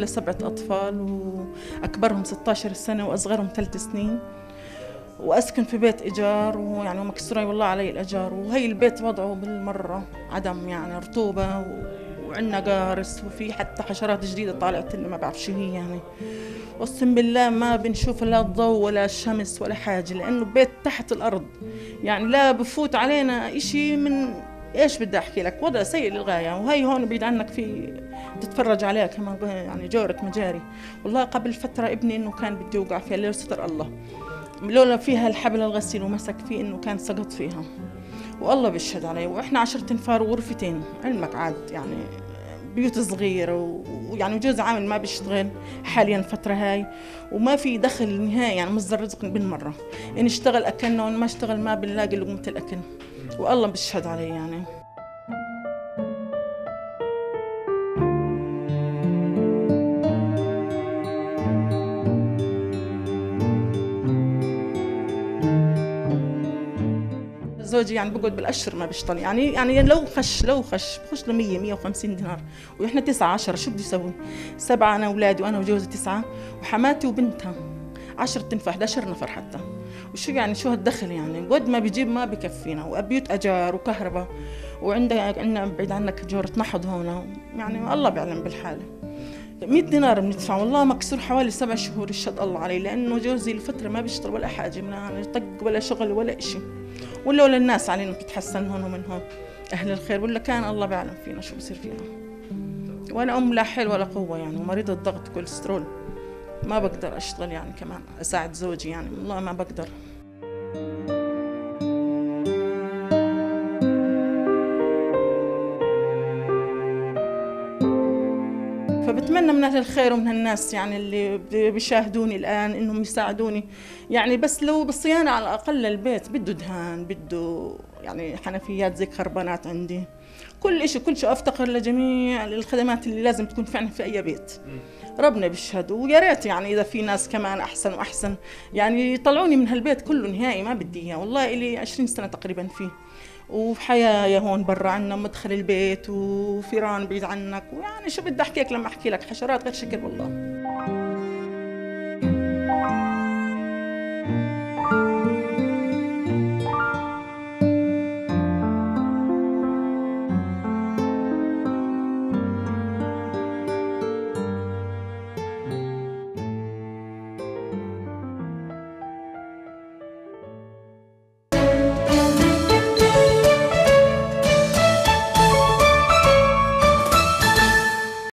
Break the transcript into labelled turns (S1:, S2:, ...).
S1: 7 أطفال، وأكبرهم 16 سنة وأصغرهم 3 سنين، وأسكن في بيت إيجار، ويعني مكسورة والله علي الأجار. وهي البيت وضعه بالمرة عدم، يعني رطوبة وعندنا قارس، وفي حتى حشرات جديدة طالعت اللي ما بعرف شو هي يعني. أقسم بالله ما بنشوف لا الضوء ولا شمس ولا حاجة، لأنه بيت تحت الأرض، يعني لا بفوت علينا إشي من إيش بدي أحكي لك، وضع سيء للغاية. وهي هون بعيد عنك في تتفرج عليها كمان يعني جورة مجاري. والله قبل فترة ابني إنه كان بده يوقع فيها، لولا ستر الله، لولا فيها الحبل الغسيل ومسك فيه إنه كان سقط فيها، والله بيشهد علي. وإحنا 10 أنفار وغرفتين، علمك عاد يعني بيوت صغيرة، ويعني وجوزي عامل ما بيشتغل حاليا الفترة هاي، وما في دخل نهائي، يعني مصدر رزق بالمرة. إن اشتغل أكلنا وإن ما اشتغل ما بنلاقي لقمة الأكل، والله بيشهد علي يعني. زوجي يعني بقعد بالاشهر ما بيشتغل، يعني لو خش بخش له 150 دينار، واحنا 9 10 شو بدي اسوي؟ 7 انا اولادي، وانا وجوزي 9، وحماتي وبنتها 10 تنفع 11 نفر حتى. وشو يعني شو هالدخل يعني؟ قد ما بيجيب ما بكفينا، وبيوت اجار وكهرباء، وعندنا بعيد عنك جورة نحض هون، يعني الله بيعلم بالحاله. 100 دينار بندفع، والله مكسور حوالي 7 شهور يشهد الله علي، لانه جوزي الفتره ما بيشتغل ولا حاجه، يعني طق ولا شغل ولا إشي. ولولا الناس علينا بتتحسن هون ومن هون، أهل الخير، ولا كان الله بيعلم فينا شو بصير فينا. وأنا أم لا حيل ولا قوة يعني، ومريضة ضغط كوليسترول، ما بقدر أشتغل يعني كمان أساعد زوجي، يعني والله ما بقدر. فبتمنى من أهل الخير ومن الناس يعني اللي بيشاهدوني الآن إنهم يساعدوني، يعني بس لو بالصيانة على الأقل البيت بده دهان، بده يعني حنفيات زي كربونات عندي، كل شيء أفتقر لجميع الخدمات اللي لازم تكون فعلا في أي بيت. ربنا بيشهد، ويا ريت يعني إذا في ناس كمان أحسن وأحسن يعني يطلعوني من هالبيت كله نهائي، ما بدي إياه والله. إلي 20 سنة تقريبا فيه، وحياة هون برا عنا مدخل البيت، وفيران بعيد عنك، ويعني شو بدي أحكي لك لما أحكي لك، حشرات غير شكل والله.